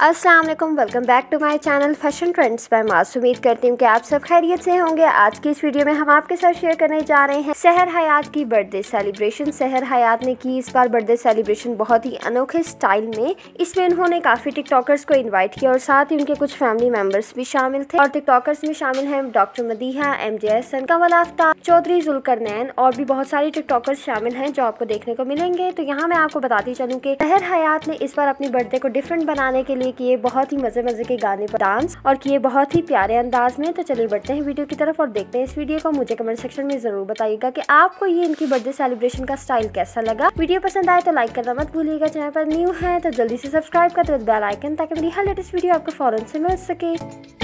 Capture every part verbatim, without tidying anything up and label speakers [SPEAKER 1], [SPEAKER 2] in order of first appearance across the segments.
[SPEAKER 1] अस्सलाम वालेकुम, welcome back to my channel fashion trends by मास। उम्मीद करती हूँ कि आप सब खैरियत से होंगे। आज की इस वीडियो में हम आपके साथ शेयर करने जा रहे हैं सहर हयात की बर्थडे सेलिब्रेशन। सहर हयात ने की इस बार बर्थडे सेलिब्रेशन बहुत ही अनोखे स्टाइल में। इसमें उन्होंने काफ़ी टिकटॉकर्स को इन्वाइट किया और साथ ही उनके कुछ फैमिली मेम्बर्स भी शामिल थे। और टिकटॉकर्स में शामिल हैं doctor Madiha, M J Hasan, Kamal Aftab, Chaudhry Zulqarnain और भी बहुत सारे टिकटॉकर्स शामिल हैं जो आपको देखने को मिलेंगे। तो यहाँ मैं आपको बताती चलूँ कि सहर हयात ने इस बार अपनी बर्थडे को डिफरेंट बनाने के लिए किए बहुत ही मजे मजे के गाने पर डांस और किए बहुत ही प्यारे अंदाज में। तो चलिए बढ़ते हैं वीडियो की तरफ और देखते हैं इस वीडियो को। मुझे कमेंट सेक्शन में जरूर बताइएगा कि आपको ये इनकी बर्थडे सेलिब्रेशन का स्टाइल कैसा लगा। वीडियो पसंद आए तो लाइक करना मत भूलिएगा। चैनल पर न्यू है तो जल्दी से सब्सक्राइब कर दो बेल आइकन, ताकि मेरी हर लेटेस्ट वीडियो आपको फौरन से मिल सके।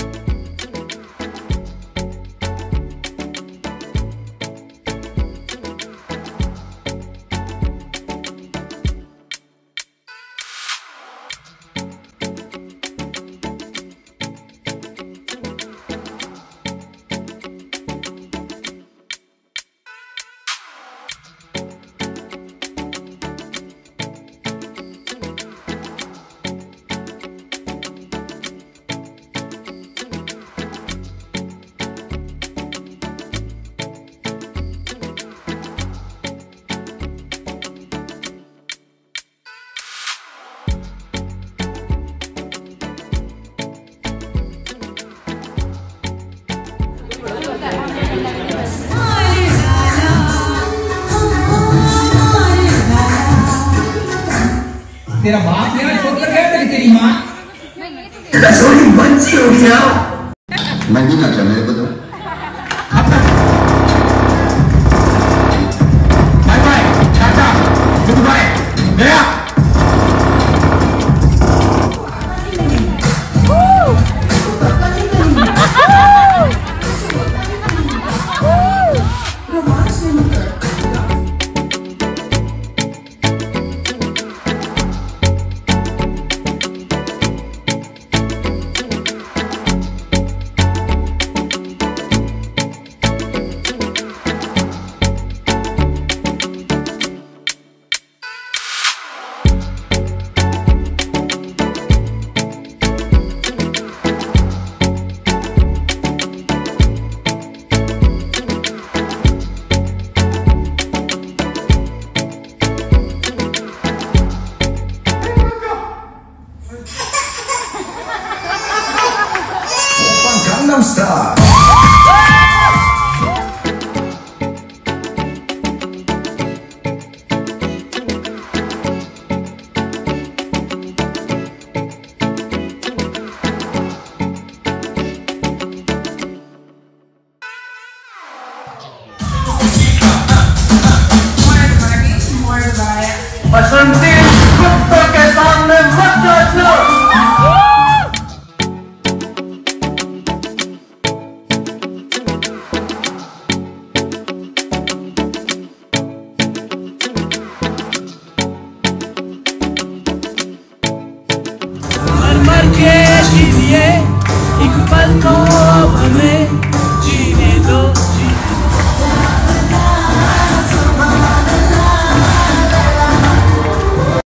[SPEAKER 2] तेरा बाप मेरा छोड़ कर गया, तेरी तेरी माँ
[SPEAKER 3] छोटी बच्ची हो गया। मैं नहीं नाचा, मेरे को तो bye bye tata goodbye गया। Gangnam Style. Bastante